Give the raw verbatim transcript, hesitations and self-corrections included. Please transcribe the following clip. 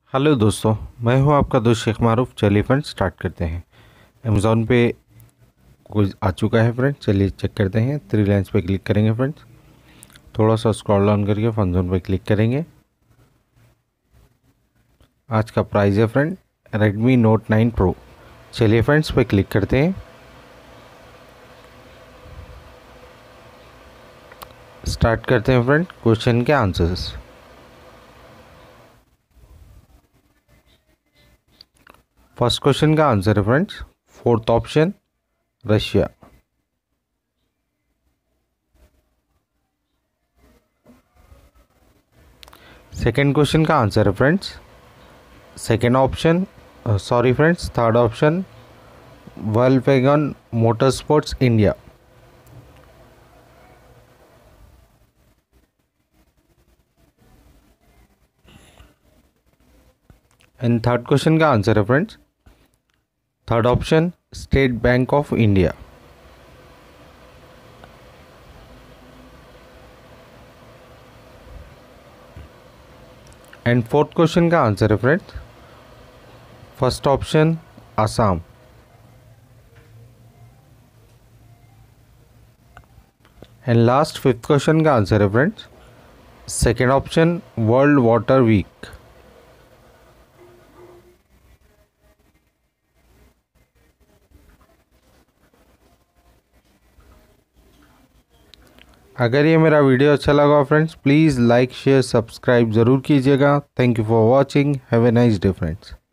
Hello दोस्तों, मैं हूं आपका दोस्त शेख मारूफ। चलिए फ्रेंड्स स्टार्ट करते हैं। अमेज़ॉन पे कुछ आ चुका है फ्रेंड्स, चलिए चेक करते हैं। थ्री लाइन्स पे क्लिक करेंगे फ्रेंड्स, थोड़ा सा स्क्रॉल डाउन करके फन जोन पे क्लिक करेंगे। आज का प्राइस है friend Redmi note nine pro. चलिए फ्रेंड्स पे क्लिक करते हैं, स्टार्ट करते हैं फ्रेंड क्वेश्चन के आंसर्स। फर्स्ट क्वेश्चन का आंसर है friends fourth option Russia. Second question का आंसर है friends second option sorry friends third option Volkswagen motorsports India. And third question का आंसर है friends third option State Bank of India. And fourth question का answer है friends first option Assam. And last fifth question का answer है friends second option world water week. अगर ये मेरा video अच्छा लगा friends, please like share subscribe ज़रूर कीजिएगा। Thank you for watching. Have a nice day friends.